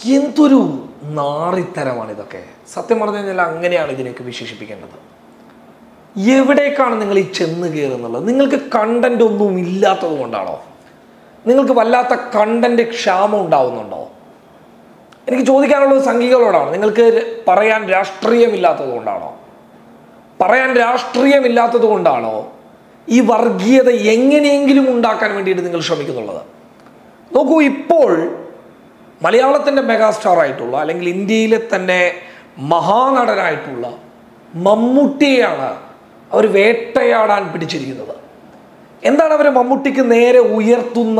എന്തൊരു നാറിത്തരമാണ് ഇതൊക്കെ. സത്യം പറഞ്ഞു കഴിഞ്ഞാൽ അങ്ങനെയാണ് ഇതിനെയൊക്കെ വിശേഷിപ്പിക്കേണ്ടത്. എവിടേക്കാണ് നിങ്ങൾ ഈ ചെന്ന് കയറുന്നുള്ളത്? നിങ്ങൾക്ക് കണ്ടന്റ് ഒന്നും ഇല്ലാത്തത് കൊണ്ടാണോ? നിങ്ങൾക്ക് വല്ലാത്ത കണ്ടന്റ് ക്ഷാമം ഉണ്ടാവുന്നുണ്ടോ? എനിക്ക് ചോദിക്കാനുള്ളത് സംഘികളോടാണ്. നിങ്ങൾക്ക് പറയാൻ രാഷ്ട്രീയമില്ലാത്തത് കൊണ്ടാണോ? പറയാൻ രാഷ്ട്രീയമില്ലാത്തത് കൊണ്ടാണോ ഈ വർഗീയത എങ്ങനെയെങ്കിലും ഉണ്ടാക്കാൻ വേണ്ടിയിട്ട് നിങ്ങൾ ശ്രമിക്കുന്നുള്ളത്? നോക്കൂ, ഇപ്പോൾ മലയാളത്തിൻ്റെ മെഗാസ്റ്റാർ ആയിട്ടുള്ള അല്ലെങ്കിൽ ഇന്ത്യയിലെ തന്നെ മഹാനടനായിട്ടുള്ള മമ്മൂട്ടിയെയാണ് അവർ വേട്ടയാടാൻ പിടിച്ചിരിക്കുന്നത്. എന്താണ് അവർ മമ്മൂട്ടിക്ക് നേരെ ഉയർത്തുന്ന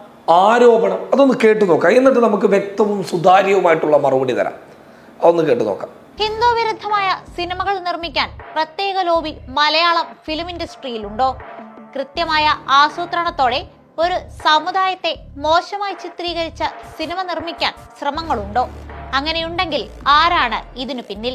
ആരോപണം? അതൊന്ന് കേട്ടു നോക്കാം, എന്നിട്ട് നമുക്ക് വ്യക്തവും സുതാര്യവുമായിട്ടുള്ള മറുപടി തരാം. അതൊന്ന് കേട്ടു നോക്കാം. ഹിന്ദു വിരുദ്ധമായ സിനിമകൾ നിർമ്മിക്കാൻ പ്രത്യേക ലോബി മലയാളം ഫിലിം ഇൻഡസ്ട്രിയിലുണ്ടോ? കൃത്യമായ ആസൂത്രണത്തോടെ ഒരു സമുദായത്തെ മോശമായി ചിത്രീകരിച്ച സിനിമ നിർമ്മിക്കാൻ ശ്രമങ്ങളുണ്ടോ? അങ്ങനെയുണ്ടെങ്കിൽ ആരാണ് ഇതിനു പിന്നിൽ?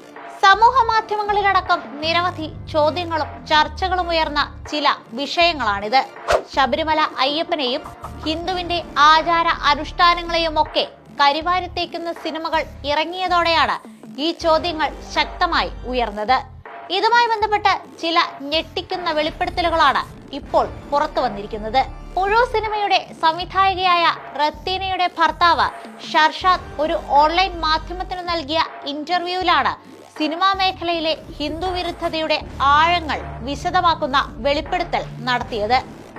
സമൂഹ മാധ്യമങ്ങളിലടക്കം നിരവധി ചോദ്യങ്ങളും ചർച്ചകളും ഉയർന്ന ചില വിഷയങ്ങളാണിത്. ശബരിമല അയ്യപ്പനെയും ഹിന്ദുവിന്റെ ആചാര അനുഷ്ഠാനങ്ങളെയും ഒക്കെ കരിവാരിത്തേക്കുന്ന സിനിമകൾ ഇറങ്ങിയതോടെയാണ് ഈ ചോദ്യങ്ങൾ ശക്തമായി ഉയർന്നത്. ഇതുമായി ബന്ധപ്പെട്ട് ചില ഞെട്ടിക്കുന്ന വെളിപ്പെടുത്തലുകളാണ് ഇപ്പോൾ പുറത്തു വന്നിരിക്കുന്നത്. പുഴു സിനിമയുടെ സംവിധായകയായ റത്തീനയുടെ ഭർത്താവ് ഷർഷാദ് ഒരു ഓൺലൈൻ മാധ്യമത്തിന് നൽകിയ ഇന്റർവ്യൂവിലാണ് സിനിമാ മേഖലയിലെ ഹിന്ദു വിരുദ്ധതയുടെ ആഴങ്ങൾ വിശദമാക്കുന്ന വെളിപ്പെടുത്തൽ നടത്തിയത്.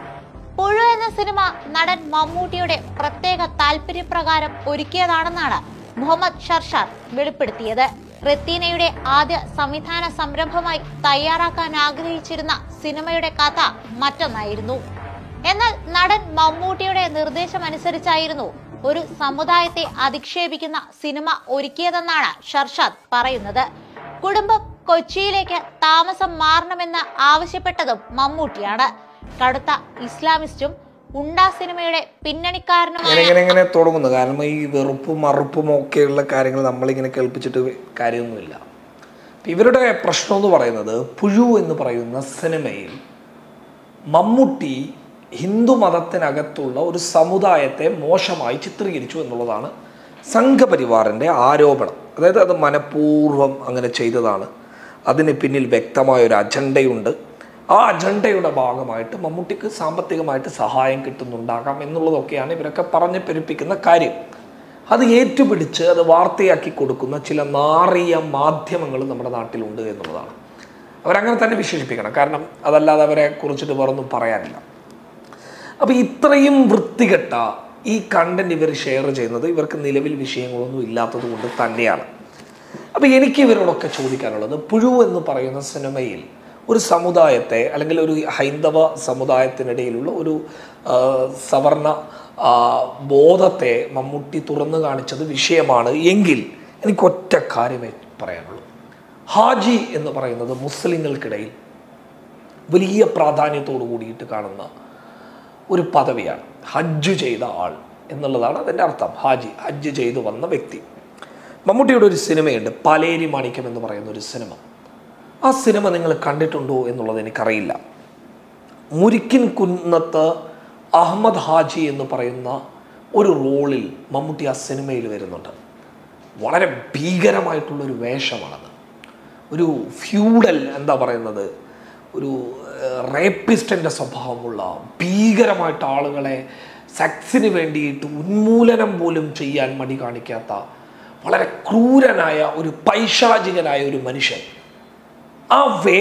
പുഴു എന്ന സിനിമ നടൻ മമ്മൂട്ടിയുടെ പ്രത്യേക താല്പര്യപ്രകാരം ഒരുക്കിയതാണെന്നാണ് മുഹമ്മദ് ഷർഷാദ് വെളിപ്പെടുത്തിയത്. റത്തീനയുടെ ആദ്യ സംവിധാന സംരംഭമായി തയ്യാറാക്കാൻ ആഗ്രഹിച്ചിരുന്ന സിനിമയുടെ കഥ മറ്റൊന്നായിരുന്നു. എന്നാൽ നടൻ മമ്മൂട്ടിയുടെ നിർദ്ദേശമനുസരിച്ചായിരുന്നു ഒരു സമുദായത്തെ അധിക്ഷേപിക്കുന്ന സിനിമ ഒരുക്കിയതെന്നാണ് ഷർഷാദ് പറയുന്നത്. കുടുംബം കൊച്ചിയിലേക്ക് താമസം മാറണമെന്ന് ആവശ്യപ്പെട്ടതും മമ്മൂട്ടിയാണ്. കടുത്ത ഇസ്ലാമിസ്റ്റും ഉണ്ടാ സിനിമയുടെ പിന്നണിക്കാരനുമായി തുടങ്ങുന്നു. കാരണം ഈ വെറുപ്പും മറുപ്പും ഒക്കെയുള്ള കാര്യങ്ങൾ നമ്മളിങ്ങനെ കേൾപ്പിച്ചിട്ട് കാര്യമൊന്നുമില്ല. ഇവരുടെ പ്രശ്നം എന്ന് പറയുന്നത്, പുഴു എന്ന് പറയുന്ന സിനിമയിൽ മമ്മൂട്ടി ഹിന്ദു മതത്തിനകത്തുള്ള ഒരു സമുദായത്തെ മോശമായി ചിത്രീകരിച്ചു എന്നുള്ളതാണ് സംഘപരിവാറിൻ്റെ ആരോപണം. അതായത് അത് മനഃപൂർവ്വം അങ്ങനെ ചെയ്തതാണ്. അതിന് പിന്നിൽ വ്യക്തമായൊരു അജണ്ടയുണ്ട്. ആ അജണ്ടയുടെ ഭാഗമായിട്ട് മമ്മൂട്ടിക്ക് സാമ്പത്തികമായിട്ട് സഹായം കിട്ടുന്നുണ്ടാകാം എന്നുള്ളതൊക്കെയാണ് ഇവരൊക്കെ പറഞ്ഞ് പെരുപ്പിക്കുന്ന കാര്യം. അത് ഏറ്റുപിടിച്ച് അത് വാർത്തയാക്കി കൊടുക്കുന്ന ചില നാറിയ മാധ്യമങ്ങൾ നമ്മുടെ നാട്ടിലുണ്ട് എന്നുള്ളതാണ്. അവരങ്ങനെ തന്നെ വിശേഷിപ്പിക്കണം. കാരണം അതല്ലാതെ അവരെ കുറിച്ചിട്ട് വേറൊന്നും പറയാനില്ല. അപ്പോൾ ഇത്രയും വൃത്തികെട്ട ഈ കണ്ടന്റ് ഇവർ ഷെയർ ചെയ്യുന്നത് ഇവർക്ക് നിലവിൽ വിഷയങ്ങളൊന്നും ഇല്ലാത്തത് കൊണ്ട് തന്നെയാണ്. അപ്പോൾ എനിക്ക് ഇവരോടൊക്കെ ചോദിക്കാനുള്ളത്, പുഴു എന്ന് പറയുന്ന സിനിമയിൽ ഒരു സമുദായത്തെ അല്ലെങ്കിൽ ഒരു ഹൈന്ദവ സമുദായത്തിനിടയിലുള്ള ഒരു സവർണ ബോധത്തെ മമ്മൂട്ടി തുറന്നു കാണിച്ചത് വിഷയമാണ് എങ്കിൽ എനിക്കൊറ്റ കാര്യമേ പറയാനുള്ളൂ. ഹാജി എന്ന് പറയുന്നത് മുസ്ലിങ്ങൾക്കിടയിൽ വലിയ പ്രാധാന്യത്തോടു കൂടിയിട്ട് കാണുന്ന ഒരു പദവിയാണ്. ഹജ്ജ് ചെയ്ത ആൾ എന്നുള്ളതാണ് അതിൻ്റെ അർത്ഥം. ഹാജി, ഹജ്ജ് ചെയ്തു വന്ന വ്യക്തി. മമ്മൂട്ടിയുടെ ഒരു സിനിമയുണ്ട്, പാലേരി മാണിക്യം എന്ന് പറയുന്ന ഒരു സിനിമ. ആ സിനിമ നിങ്ങൾ കണ്ടിട്ടുണ്ടോ എന്നുള്ളത് എനിക്കറിയില്ല. മുരിക്കിൻ കുന്നത്ത് അഹമ്മദ് ഹാജി എന്ന് പറയുന്ന ഒരു റോളിൽ മമ്മൂട്ടി ആ സിനിമയിൽ വരുന്നുണ്ട്. വളരെ ഭീകരമായിട്ടുള്ളൊരു വേഷമാണത്. ഒരു ഫ്യൂഡൽ എന്താ പറയുന്നത്, ഒരു റേപ്പിസ്റ്റിൻ്റെ സ്വഭാവമുള്ള, ഭീകരമായിട്ട് ആളുകളെ സെക്സിന് വേണ്ടിയിട്ട് ഉന്മൂലനം പോലും ചെയ്യാൻ മടി കാണിക്കാത്ത, വളരെ ക്രൂരനായ ഒരു പൈശാചികനായ ഒരു മനുഷ്യൻ. ആ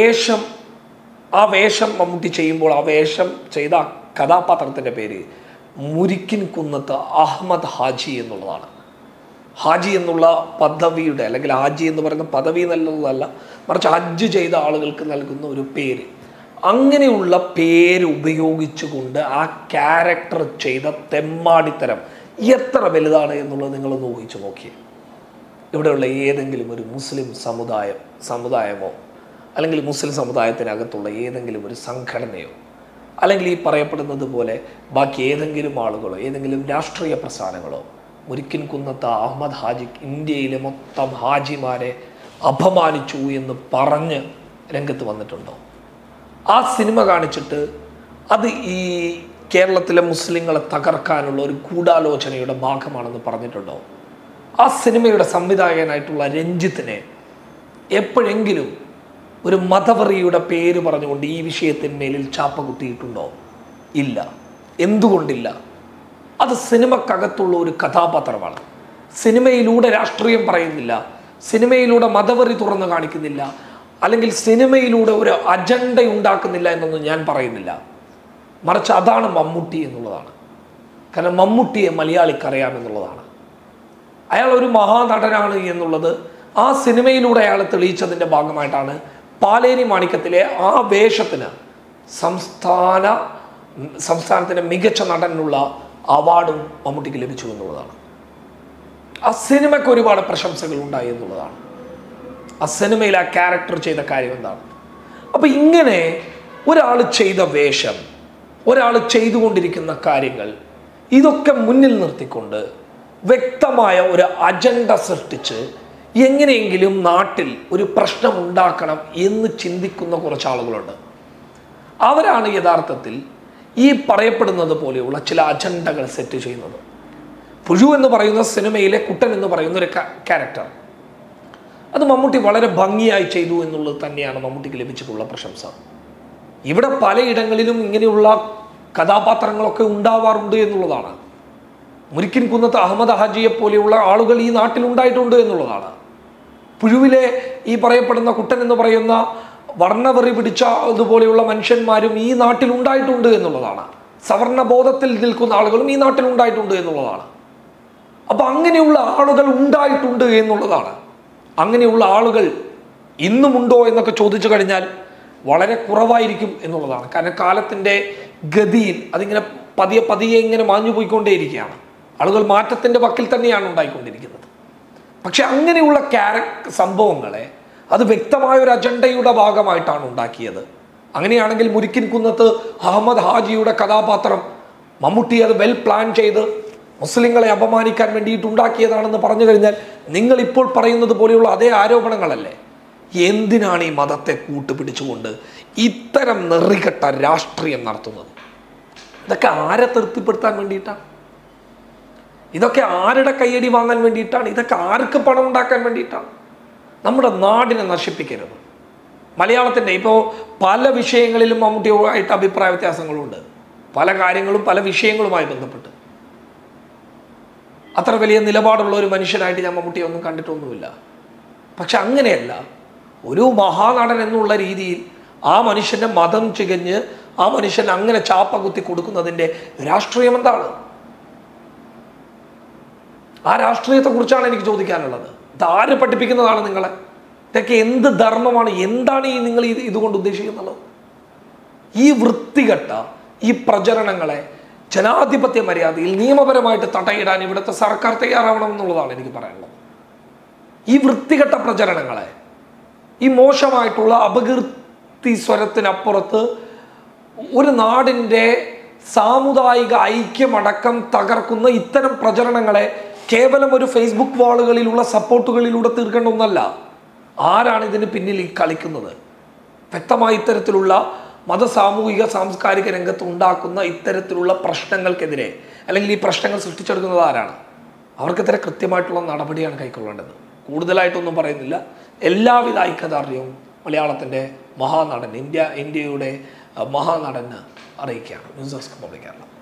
വേഷം മമ്മൂട്ടി ചെയ്യുമ്പോൾ ആ വേഷം ചെയ്ത കഥാപാത്രത്തിൻ്റെ പേര് മുരിക്കിൻ കുന്നത്ത് അഹമ്മദ് ഹാജി എന്നുള്ളതാണ്. ഹാജി എന്നുള്ള പദവിയുടെ അല്ലെങ്കിൽ ഹാജി എന്ന് പറയുന്ന പദവി നല്ലതല്ല, മറിച്ച് ഹജ്ജ് ചെയ്ത ആളുകൾക്ക് നൽകുന്ന ഒരു പേര്. അങ്ങനെയുള്ള പേര് ഉപയോഗിച്ചുകൊണ്ട് ആ ക്യാരക്ടർ ചെയ്ത തെമ്മാടിത്തരം എത്ര വലുതാണ് എന്നുള്ളത് നിങ്ങളൊന്ന് ഊഹിച്ചു നോക്കിയേ. ഇവിടെയുള്ള ഏതെങ്കിലും ഒരു മുസ്ലിം സമുദായമോ അല്ലെങ്കിൽ മുസ്ലിം സമുദായത്തിനകത്തുള്ള ഏതെങ്കിലും ഒരു സംഘടനയോ അല്ലെങ്കിൽ ഈ പറയപ്പെടുന്നത് പോലെ ബാക്കി ഏതെങ്കിലും ആളുകളോ ഏതെങ്കിലും രാഷ്ട്രീയ പ്രസ്ഥാനങ്ങളോ മുരിക്കിൻ കുന്നത്ത് അഹമ്മദ് ഹാജി ഇന്ത്യയിലെ മൊത്തം ഹാജിമാരെ അപമാനിച്ചു എന്ന് പറഞ്ഞ് രംഗത്ത് വന്നിട്ടുണ്ടോ? ആ സിനിമ കാണിച്ചിട്ട് അത് ഈ കേരളത്തിലെ മുസ്ലിങ്ങളെ തകർക്കാനുള്ള ഒരു ഗൂഢാലോചനയുടെ ഭാഗമാണെന്ന് പറഞ്ഞിട്ടുണ്ടോ? ആ സിനിമയുടെ സംവിധായകനായിട്ടുള്ള രഞ്ജിത്തിനെ എപ്പോഴെങ്കിലും ഒരു മതവറിയുടെ പേര് പറഞ്ഞുകൊണ്ട് ഈ വിഷയത്തിന്മേലിൽ ചാപ്പ കുത്തിയിട്ടുണ്ടോ? ഇല്ല. എന്തുകൊണ്ടില്ല? അത് സിനിമക്കകത്തുള്ള ഒരു കഥാപാത്രമാണ്. സിനിമയിലൂടെ രാഷ്ട്രീയം പറയുന്നില്ല, സിനിമയിലൂടെ മതവറി തുറന്നു കാണിക്കുന്നില്ല, അല്ലെങ്കിൽ സിനിമയിലൂടെ ഒരു അജണ്ട ഉണ്ടാക്കുന്നില്ല എന്നൊന്നും ഞാൻ പറയുന്നില്ല. മറിച്ച് അതാണ് മമ്മൂട്ടി എന്നുള്ളതാണ്. കാരണം മമ്മൂട്ടിയെ മലയാളിക്കറിയാമെന്നുള്ളതാണ്. അയാൾ ഒരു മഹാനടനാണ് എന്നുള്ളത് ആ സിനിമയിലൂടെ അയാൾ തെളിയിച്ചതിൻ്റെ ഭാഗമായിട്ടാണ് പാലേരി മാണിക്യത്തിലെ ആ വേഷത്തിന് സംസ്ഥാനത്തിൻ്റെ മികച്ച നടനുള്ള അവാർഡും മമ്മൂട്ടിക്ക് ലഭിച്ചു എന്നുള്ളതാണ്. ആ സിനിമയ്ക്ക് ഒരുപാട് പ്രശംസകൾ ഉണ്ടായി എന്നുള്ളതാണ്. ആ സിനിമയിൽ ആ ക്യാരക്ടർ ചെയ്ത കാര്യം എന്താണ്? അപ്പം ഇങ്ങനെ ഒരാൾ ചെയ്ത വേഷം, ഒരാൾ ചെയ്തുകൊണ്ടിരിക്കുന്ന കാര്യങ്ങൾ, ഇതൊക്കെ മുന്നിൽ നിർത്തിക്കൊണ്ട് വ്യക്തമായ ഒരു അജണ്ട സൃഷ്ടിച്ച് എങ്ങനെയെങ്കിലും നാട്ടിൽ ഒരു പ്രശ്നം ഉണ്ടാക്കണം എന്ന് ചിന്തിക്കുന്ന കുറച്ച് ആളുകളുണ്ട്. അവരാണ് യഥാർത്ഥത്തിൽ ഈ പറയപ്പെടുന്നത് പോലെയുള്ള ചില അജണ്ടകൾ സെറ്റ് ചെയ്യുന്നത്. പുഴു എന്ന് പറയുന്ന സിനിമയിലെ കുട്ടൻ എന്ന് പറയുന്ന ഒരു ക്യാരക്ടർ, അത് മമ്മൂട്ടി വളരെ ഭംഗിയായി ചെയ്തു എന്നുള്ളത് തന്നെയാണ് മമ്മൂട്ടിക്ക് ലഭിച്ചിട്ടുള്ള പ്രശംസ. ഇവിടെ പലയിടങ്ങളിലും ഇങ്ങനെയുള്ള കഥാപാത്രങ്ങളൊക്കെ ഉണ്ടാവാറുണ്ട് എന്നുള്ളതാണ്. മുരിക്കിൻ കുന്നത്ത് അഹമ്മദ് ഹാജിയെ പോലെയുള്ള ആളുകൾ ഈ നാട്ടിലുണ്ടായിട്ടുണ്ട് എന്നുള്ളതാണ്. പുഴുവിലെ ഈ പറയപ്പെടുന്ന കുട്ടൻ എന്ന് പറയുന്ന വർണ്ണവെറി പിടിച്ച അതുപോലെയുള്ള മനുഷ്യന്മാരും ഈ നാട്ടിലുണ്ടായിട്ടുണ്ട് എന്നുള്ളതാണ്. സവർണ ബോധത്തിൽ നിൽക്കുന്ന ആളുകളും ഈ നാട്ടിലുണ്ടായിട്ടുണ്ട് എന്നുള്ളതാണ്. അപ്പം അങ്ങനെയുള്ള ആളുകൾ ഉണ്ടായിട്ടുണ്ട് എന്നുള്ളതാണ്. അങ്ങനെയുള്ള ആളുകൾ ഇന്നുമുണ്ടോ എന്നൊക്കെ ചോദിച്ചു കഴിഞ്ഞാൽ വളരെ കുറവായിരിക്കും എന്നുള്ളതാണ്. കാരണം കാലത്തിൻ്റെ ഗതിയിൽ അതിങ്ങനെ പതിയെ ഇങ്ങനെ മാഞ്ഞു പോയിക്കൊണ്ടേയിരിക്കുകയാണ്. ആളുകൾ മാറ്റത്തിൻ്റെ വക്കിൽ തന്നെയാണ് ഉണ്ടായിക്കൊണ്ടിരിക്കുന്നത്. പക്ഷെ അങ്ങനെയുള്ള സംഭവങ്ങളെ അത് വ്യക്തമായ ഒരു അജണ്ടയുടെ ഭാഗമായിട്ടാണ് ഉണ്ടാക്കിയത്. അങ്ങനെയാണെങ്കിൽ മുരിക്കിൻ കുന്നത്ത് അഹമ്മദ് ഹാജിയുടെ കഥാപാത്രം മമ്മൂട്ടി അത് വെൽ പ്ലാൻ ചെയ്ത് മുസ്ലിങ്ങളെ അപമാനിക്കാൻ വേണ്ടിയിട്ട് ഉണ്ടാക്കിയതാണെന്ന് പറഞ്ഞു കഴിഞ്ഞാൽ നിങ്ങൾ ഇപ്പോൾ പറയുന്നത് പോലെയുള്ള അതേ ആരോപണങ്ങളല്ലേ? എന്തിനാണ് ഈ മതത്തെ കൂട്ടുപിടിച്ചുകൊണ്ട് ഇത്തരം നെറികെട്ട രാഷ്ട്രീയം നടത്തുന്നത്? ഇതൊക്കെ ആരെ തൃപ്തിപ്പെടുത്താൻ വേണ്ടിയിട്ടാണ്? ഇതൊക്കെ ആരുടെ കയ്യടി വാങ്ങാൻ വേണ്ടിയിട്ടാണ്? ഇതൊക്കെ ആർക്ക് പണം ഉണ്ടാക്കാൻ വേണ്ടിയിട്ടാണ്? നമ്മുടെ നാടിനെ നശിപ്പിക്കരുത്. മലയാളത്തിൻ്റെ ഇപ്പോൾ പല വിഷയങ്ങളിലും മമ്മൂട്ടിയുമായിട്ട് അഭിപ്രായ വ്യത്യാസങ്ങളുണ്ട്. പല കാര്യങ്ങളും പല വിഷയങ്ങളുമായി ബന്ധപ്പെട്ട് അത്ര വലിയ നിലപാടുള്ള ഒരു മനുഷ്യനായിട്ട് ഞാൻ മമ്മൂട്ടിയെ ഒന്നും കണ്ടിട്ടൊന്നുമില്ല. പക്ഷെ അങ്ങനെയല്ല, ഒരു മഹാനടൻ എന്നുള്ള രീതിയിൽ ആ മനുഷ്യൻ്റെ മതം ചികഞ്ഞ് ആ മനുഷ്യൻ അങ്ങനെ ചാപ്പ കുത്തി കൊടുക്കുന്നതിൻ്റെ രാഷ്ട്രീയം എന്താണ്? ആ രാഷ്ട്രീയത്തെക്കുറിച്ചാണ് എനിക്ക് ചോദിക്കാനുള്ളത്. ഇതാര് പഠിപ്പിക്കുന്നതാണ് നിങ്ങളെ? ഇതൊക്കെ എന്ത് ധർമ്മമാണ്? എന്താണ് ഈ നിങ്ങൾ ഇതുകൊണ്ട് ഉദ്ദേശിക്കുന്നത്? ഈ വൃത്തികെട്ട ഈ പ്രചരണങ്ങളെ ജനാധിപത്യ മര്യാദയിൽ നിയമപരമായിട്ട് തടയിടാൻ ഇവിടുത്തെ സർക്കാർ തയ്യാറാവണം എന്നുള്ളതാണ് എനിക്ക് പറയാനുള്ളത്. ഈ വൃത്തികെട്ട പ്രചരണങ്ങളെ, ഈ മോശമായിട്ടുള്ള അപകീർത്തി സ്വരത്തിനപ്പുറത്ത് ഒരു നാടിൻ്റെ സാമുദായിക ഐക്യമടക്കം തകർക്കുന്ന ഇത്തരം പ്രചരണങ്ങളെ കേവലം ഒരു ഫേസ്ബുക്ക് വാളുകളിലുള്ള സപ്പോർട്ടുകളിലൂടെ തീർക്കേണ്ട ഒന്നല്ല. ആരാണ് ഇതിന് പിന്നിൽ ഈ കളിക്കുന്നത്? വ്യക്തമായി ഇത്തരത്തിലുള്ള സാമൂഹിക സാംസ്കാരിക രംഗത്ത് ഉണ്ടാക്കുന്ന ഇത്തരത്തിലുള്ള പ്രശ്നങ്ങൾക്കെതിരെ അല്ലെങ്കിൽ ഈ പ്രശ്നങ്ങൾ സൃഷ്ടിച്ചെടുക്കുന്നത് ആരാണ്? അവർക്കെതിരെ കൃത്യമായിട്ടുള്ള നടപടിയാണ് കൈക്കൊള്ളേണ്ടത്. കൂടുതലായിട്ടൊന്നും പറയുന്നില്ല. എല്ലാവിധ ഐക്യദാർഢ്യവും മലയാളത്തിൻ്റെ മഹാനടൻ, ഇന്ത്യയുടെ മഹാനടന് അറിയിക്കുകയാണ്. News desk public Kerala.